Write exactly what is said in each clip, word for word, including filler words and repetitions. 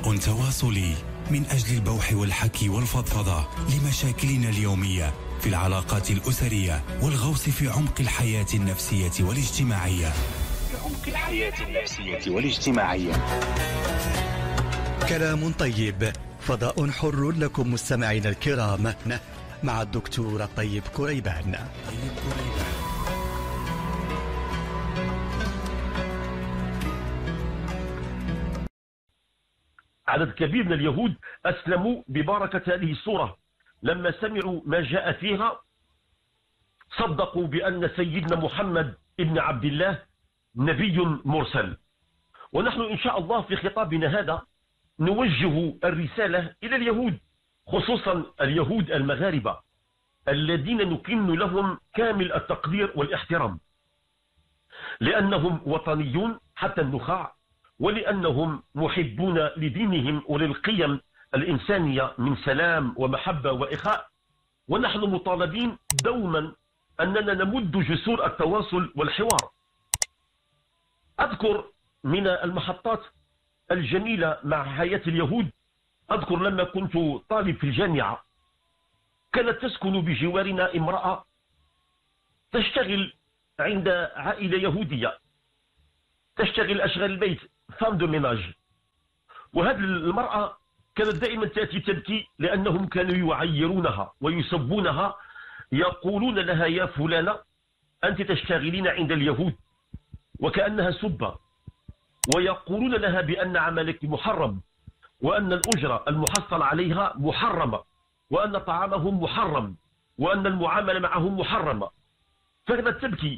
فضاء تواصلي من أجل البوح والحكي والفضفضة لمشاكلنا اليومية في العلاقات الأسرية والغوص في عمق الحياة النفسية والاجتماعية في عمق الحياة النفسية والاجتماعية. كلام طيب، فضاء حر لكم مستمعين الكرام، مع الدكتور طيب كريبان. عدد كبير من اليهود أسلموا ببركة هذه السورة، لما سمعوا ما جاء فيها صدقوا بأن سيدنا محمد ابن عبد الله نبي مرسل. ونحن إن شاء الله في خطابنا هذا نوجه الرسالة إلى اليهود، خصوصا اليهود المغاربة الذين نكن لهم كامل التقدير والاحترام، لأنهم وطنيون حتى النخاع، ولأنهم محبون لدينهم وللقيم الإنسانية من سلام ومحبة وإخاء. ونحن مطالبين دوما أننا نمد جسور التواصل والحوار. أذكر من المحطات الجميلة مع حياة اليهود، أذكر لما كنت طالب في الجامعة كانت تسكن بجوارنا امرأة تشتغل عند عائلة يهودية، تشتغل أشغال البيت، فام دو ميناج. وهذه المرأة كانت دائما تأتي تبكي لأنهم كانوا يعيرونها ويسبونها، يقولون لها يا فلانة أنت تشتغلين عند اليهود، وكأنها سبة، ويقولون لها بأن عملك محرم، وأن الأجرة المحصل عليها محرمة، وأن طعامهم محرم، وأن المعاملة معهم محرمة. فكانت تبكي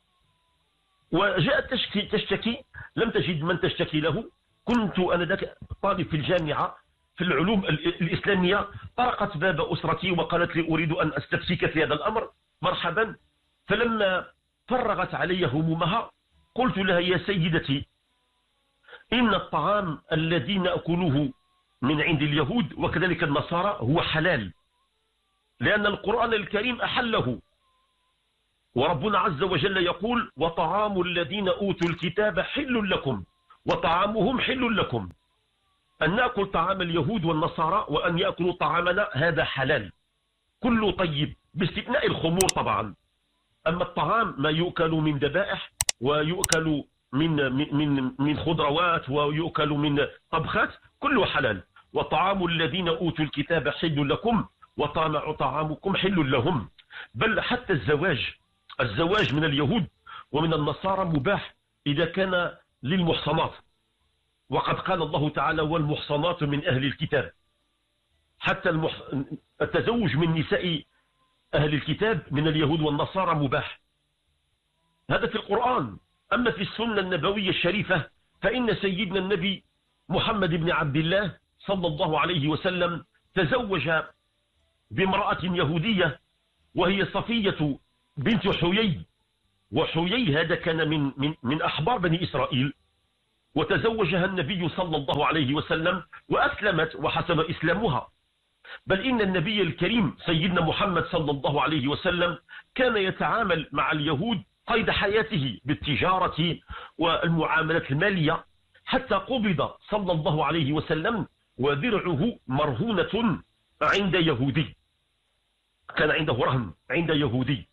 وجاءت تشكي تشتكي لم تجد من تشتكي له. كنت أنا ذاك طالب في الجامعة في العلوم الإسلامية، طرقت باب أسرتي وقالت لي أريد أن أستفسيك في هذا الأمر. مرحبا. فلما فرغت علي همومها قلت لها يا سيدتي، إن الطعام الذي نأكله من عند اليهود وكذلك النصارى هو حلال، لأن القرآن الكريم أحله، وربنا عز وجل يقول وطعام الذين أوتوا الكتاب حل لكم وطعامهم حل لكم. أن نأكل طعام اليهود والنصارى وأن يأكلوا طعامنا هذا حلال، كله طيب باستثناء الخمور طبعا. أما الطعام ما يؤكل من ذبائح ويؤكل من من من خضروات ويؤكل من طبخات كله حلال. وطعام الذين أوتوا الكتاب حل لكم وطعامكم حل لهم. بل حتى الزواج الزواج من اليهود ومن النصارى مباح إذا كان للمحصنات، وقد قال الله تعالى والمحصنات من أهل الكتاب. حتى المح... التزوج من نساء أهل الكتاب من اليهود والنصارى مباح، هذا في القرآن. أما في السنة النبوية الشريفة فإن سيدنا النبي محمد بن عبد الله صلى الله عليه وسلم تزوج بامرأة يهودية وهي صفية بنت حيي، وحيي هذا كان من, من, من أحبار بني إسرائيل، وتزوجها النبي صلى الله عليه وسلم وأسلمت وحسن إسلامها. بل إن النبي الكريم سيدنا محمد صلى الله عليه وسلم كان يتعامل مع اليهود قيد حياته بالتجارة والمعاملات المالية، حتى قبض صلى الله عليه وسلم ودرعه مرهونة عند يهودي، كان عنده رهن عند يهودي.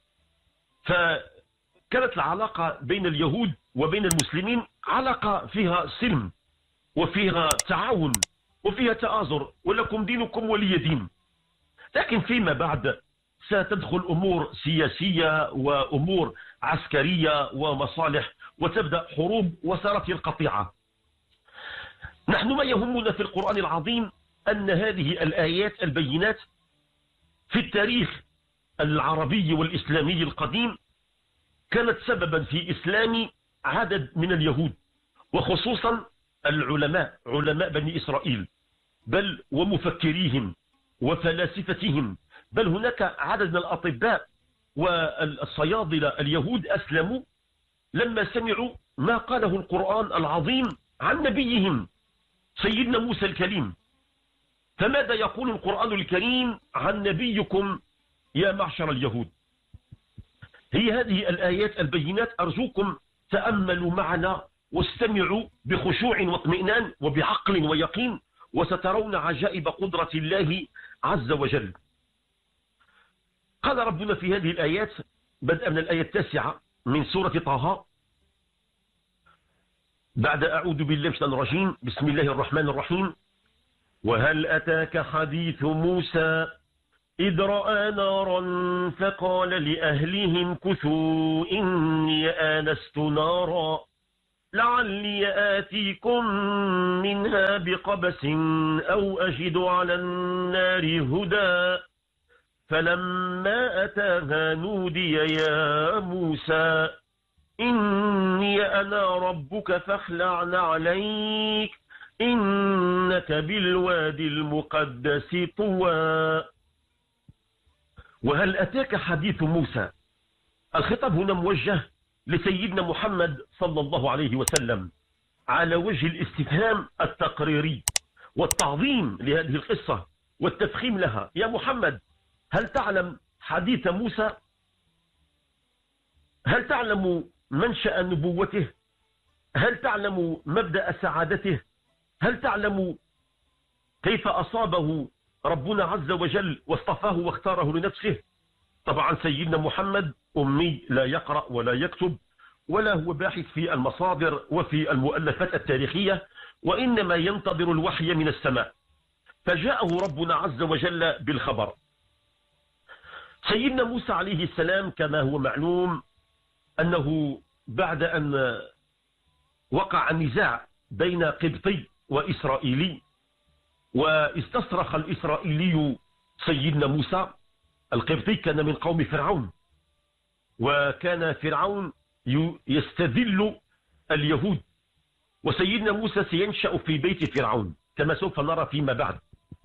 فكانت العلاقة بين اليهود وبين المسلمين علاقة فيها سلم وفيها تعاون وفيها تآزر، ولكم دينكم ولي دين. لكن فيما بعد ستدخل أمور سياسية وأمور عسكرية ومصالح، وتبدأ حروب وصارت القطيعة. نحن ما يهمنا في القرآن العظيم أن هذه الآيات البينات في التاريخ العربي والإسلامي القديم كانت سببا في إسلام عدد من اليهود، وخصوصا العلماء علماء بني إسرائيل، بل ومفكريهم وفلاسفتهم. بل هناك عدد من الأطباء والصيادلة اليهود أسلموا لما سمعوا ما قاله القرآن العظيم عن نبيهم سيدنا موسى الكليم. فماذا يقول القرآن الكريم عن نبيكم يا معشر اليهود؟ هي هذه الآيات البينات، أرجوكم تأملوا معنا واستمعوا بخشوع واطمئنان وبعقل ويقين، وسترون عجائب قدرة الله عز وجل. قال ربنا في هذه الآيات بدءا من الآية التاسعة من سورة طه بعد أعوذ بالله من الشيطان الرجيم بسم الله الرحمن الرحيم: وهل أتاك حديث موسى إذ رأى نارا فقال لأهلهم كثوا إني آنست نارا لعلي آتيكم منها بقبس أو أجد على النار هدى فلما أتاها نودي يا موسى إني أنا ربك فاخلع عليك إنك بالوادي المقدس طوى. وهل أتاك حديث موسى؟ الخطاب هنا موجه لسيدنا محمد صلى الله عليه وسلم على وجه الاستفهام التقريري والتعظيم لهذه القصة والتفخيم لها. يا محمد، هل تعلم حديث موسى؟ هل تعلم منشأ نبوته؟ هل تعلم مبدأ سعادته؟ هل تعلم كيف أصابه ربنا عز وجل واصطفاه واختاره لنفسه؟ طبعا سيدنا محمد أمي، لا يقرأ ولا يكتب ولا هو باحث في المصادر وفي المؤلفات التاريخية، وإنما ينتظر الوحي من السماء، فجاءه ربنا عز وجل بالخبر. سيدنا موسى عليه السلام كما هو معلوم أنه بعد أن وقع النزاع بين قبطي وإسرائيلي واستصرخ الإسرائيلي سيدنا موسى، القبطي كان من قوم فرعون، وكان فرعون يستذل اليهود، وسيدنا موسى سينشأ في بيت فرعون كما سوف نرى فيما بعد.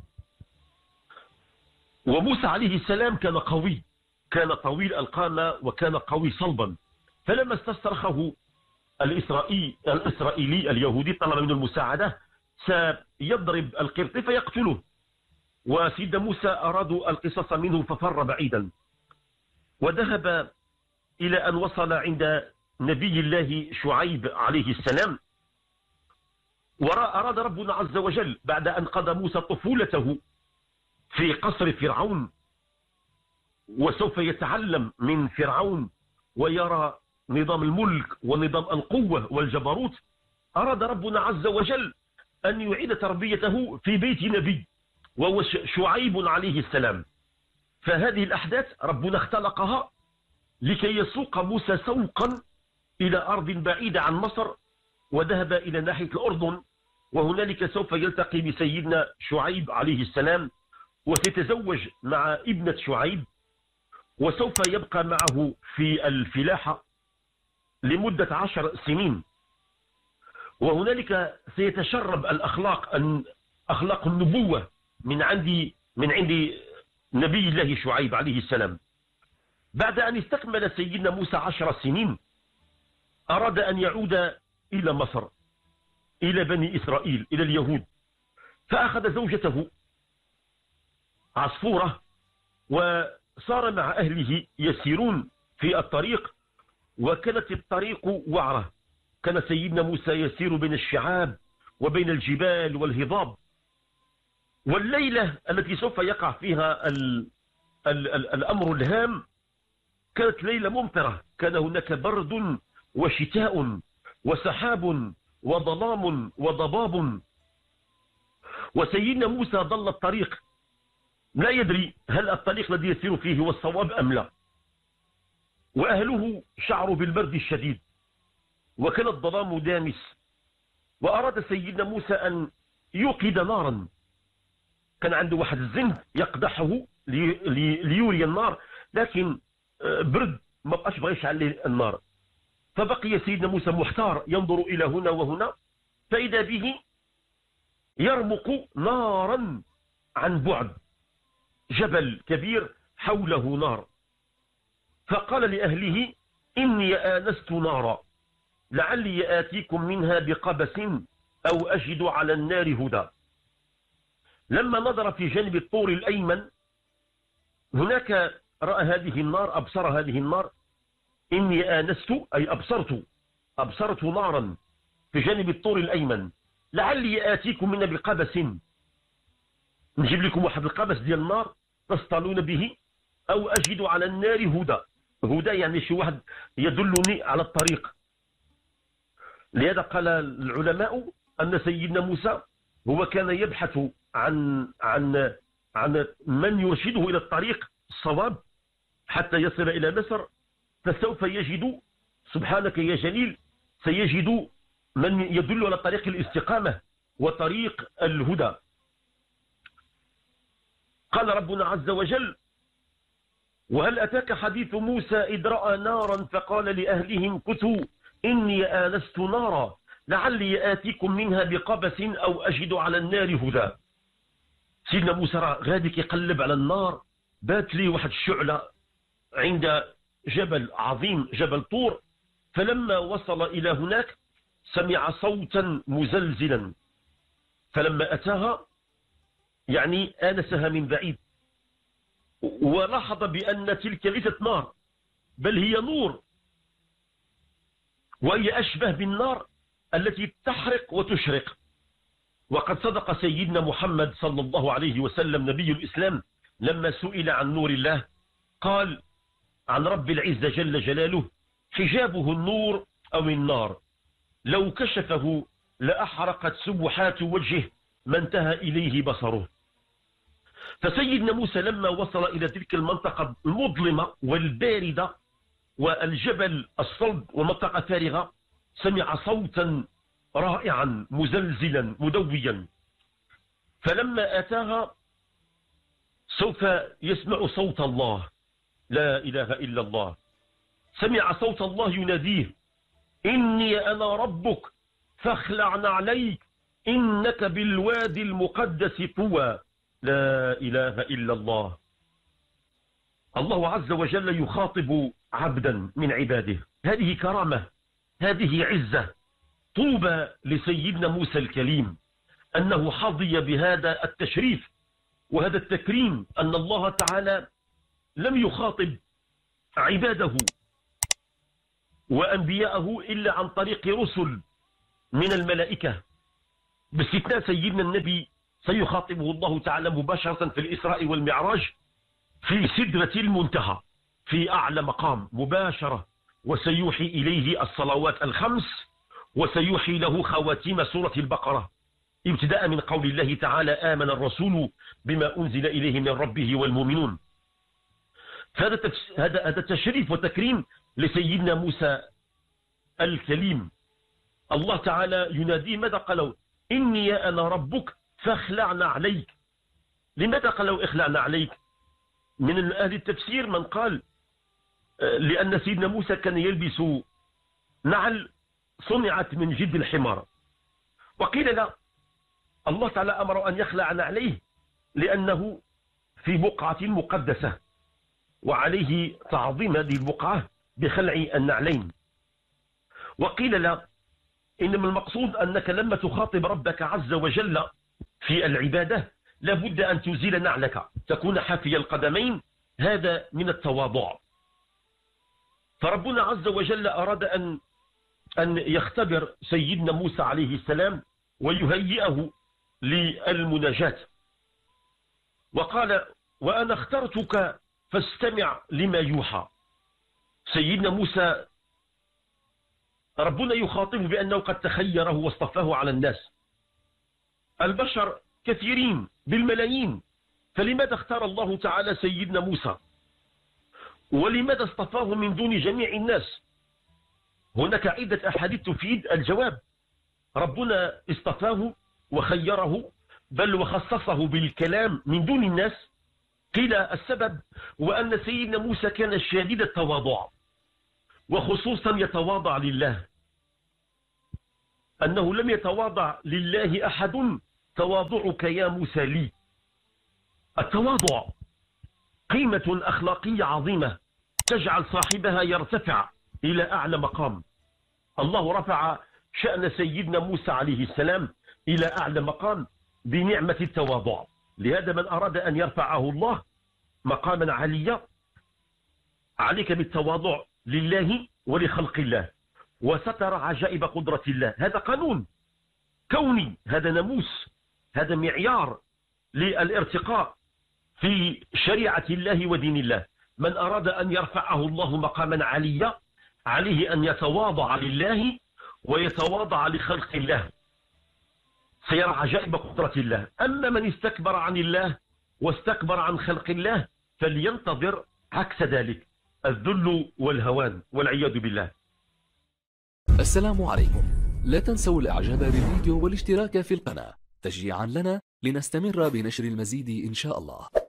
وموسى عليه السلام كان قوي، كان طويل القامة وكان قوي صلبا، فلما استصرخه الإسرائيلي, الإسرائيلي اليهودي طلب منه المساعدة سيضرب القبطي فيقتله، وسيدنا موسى أرادوا القصاص منه ففر بعيدا وذهب إلى أن وصل عند نبي الله شعيب عليه السلام. وأراد ربنا عز وجل بعد أن قضى موسى طفولته في قصر فرعون وسوف يتعلم من فرعون ويرى نظام الملك ونظام القوة والجبروت، أراد ربنا عز وجل أن يعيد تربيته في بيت نبي وهو شعيب عليه السلام. فهذه الأحداث ربنا اختلقها لكي يسوق موسى سوقا إلى أرض بعيدة عن مصر، وذهب إلى ناحية الأردن، وهنالك سوف يلتقي بسيدنا شعيب عليه السلام وسيتزوج مع ابنة شعيب، وسوف يبقى معه في الفلاحة لمدة عشر سنين، وهنالك سيتشرب الأخلاق أخلاق النبوة من عند من عند نبي الله شعيب عليه السلام. بعد أن استكمل سيدنا موسى عشر سنين أراد أن يعود إلى مصر، إلى بني إسرائيل، إلى اليهود، فأخذ زوجته عصفورة وصار مع أهله يسيرون في الطريق، وكانت الطريق وعرة، كان سيدنا موسى يسير بين الشعاب وبين الجبال والهضاب، والليلة التي سوف يقع فيها ال ال ال الأمر الهام كانت ليلة ممطرة، كان هناك برد وشتاء وسحاب وظلام وضباب، وسيدنا موسى ضل الطريق لا يدري هل الطريق الذي يسير فيه هو الصواب أم لا، وأهله شعروا بالبرد الشديد وكان الظلام دامس، وأراد سيدنا موسى أن يوقد نارا، كان عنده واحد الزند يقدحه لي لي ليوري النار، لكن برد ما بقاش بغى يشعل النار، فبقي سيدنا موسى محتار ينظر إلى هنا وهنا، فإذا به يرمق نارا عن بعد، جبل كبير حوله نار، فقال لأهله إني آنست نارا لعلي آتيكم منها بقبس أو أجد على النار هدى. لما نظر في جانب الطور الأيمن هناك رأى هذه النار، أبصر هذه النار، إني آنست أي أبصرت أبصرت نارا في جانب الطور الأيمن لعلي آتيكم منها بقبس نجيب لكم واحد القبس ديال النار تصطلون به أو أجد على النار هدى. هدى يعني شي واحد يدلني على الطريق. لهذا قال العلماء أن سيدنا موسى هو كان يبحث عن عن عن من يرشده إلى الطريق الصواب حتى يصل إلى مصر، فسوف يجد سبحانك يا جليل سيجد من يدل على طريق الاستقامة وطريق الهدى. قال ربنا عز وجل: وهل أتاك حديث موسى إذ رأى نارا فقال لأهلهم كثوا إني آنست نارا لعلي آتيكم منها بقبس أو أجد على النار هدى. سيدنا موسى غادي يقلب على النار، بات لي واحد الشعلة عند جبل عظيم جبل طور، فلما وصل إلى هناك سمع صوتا مزلزلا، فلما أتاها يعني آنسها من بعيد، ولاحظ بأن تلك ليست نار بل هي نور، وهي أشبه بالنار التي تحرق وتشرق. وقد صدق سيدنا محمد صلى الله عليه وسلم نبي الإسلام لما سئل عن نور الله قال عن رب العزة جل جلاله: حجابه النور أو النار، لو كشفه لأحرقت سبحات وجهه ما انتهى إليه بصره. فسيدنا موسى لما وصل إلى تلك المنطقة المظلمة والباردة والجبل الصلب ومنطقة فارغة، سمع صوتا رائعا مزلزلا مدويا، فلما أتاها سوف يسمع صوت الله، لا إله إلا الله. سمع صوت الله يناديه: إني أنا ربك فاخلع نعليك إنك بالوادي المقدس طوى، لا إله إلا الله. الله عز وجل يخاطب عبدا من عباده، هذه كرامة، هذه عزة. طوبى لسيدنا موسى الكليم أنه حظي بهذا التشريف وهذا التكريم، أن الله تعالى لم يخاطب عباده وأنبياءه إلا عن طريق رسل من الملائكة، باستثناء سيدنا النبي سيخاطبه الله تعالى مباشرة في الإسراء والمعراج في سدرة المنتهى في أعلى مقام مباشرة، وسيوحي إليه الصلوات الخمس، وسيوحي له خواتيم سورة البقرة ابتداء من قول الله تعالى: آمن الرسول بما أنزل إليه من ربه والمؤمنون. هذا هذا هذا تشريف وتكريم لسيدنا موسى الكليم. الله تعالى يناديه، ماذا قالوا؟ إني أنا ربك فاخلعنا عليك. لماذا قالوا اخلعنا عليك؟ من أهل التفسير من قال لأن سيدنا موسى كان يلبس نعل صنعت من جلد الحمار، وقيل لا، الله تعالى أمر أن يخلع نعليه لأنه في بقعة مقدسة وعليه تعظيم هذه البقعة بخلع النعلين. وقيل لا، إنما المقصود أنك لما تخاطب ربك عز وجل في العبادة لابد أن تزيل نعلك، تكون حافي القدمين، هذا من التواضع. فربنا عز وجل أراد أن أن يختبر سيدنا موسى عليه السلام ويهيئه للمناجاة، وقال: وأنا اخترتك فاستمع لما يوحى. سيدنا موسى ربنا يخاطبه بأنه قد تخيره واصطفاه على الناس، البشر كثيرين بالملايين، فلماذا اختار الله تعالى سيدنا موسى؟ ولماذا اصطفاه من دون جميع الناس؟ هناك عدة أحاديث تفيد الجواب. ربنا اصطفاه وخيره بل وخصصه بالكلام من دون الناس. قيل السبب هو أن سيدنا موسى كان شديد التواضع، وخصوصا يتواضع لله، أنه لم يتواضع لله أحد تواضعك يا موسى لي. التواضع قيمة أخلاقية عظيمة تجعل صاحبها يرتفع إلى أعلى مقام. الله رفع شأن سيدنا موسى عليه السلام إلى أعلى مقام بنعمة التواضع. لهذا من أراد أن يرفعه الله مقاما عليا عليك بالتواضع لله ولخلق الله، وسترى عجائب قدرة الله. هذا قانون كوني، هذا ناموس، هذا معيار للارتقاء في شريعة الله ودين الله. من أراد أن يرفعه الله مقاما عليا عليه أن يتواضع لله ويتواضع لخلق الله، سيرى عجائب قدرة الله. أما من استكبر عن الله واستكبر عن خلق الله فلينتظر عكس ذلك، الذل والهوان والعياذ بالله. السلام عليكم، لا تنسوا الاعجاب بالفيديو والاشتراك في القناة تشجيعا لنا لنستمر بنشر المزيد إن شاء الله.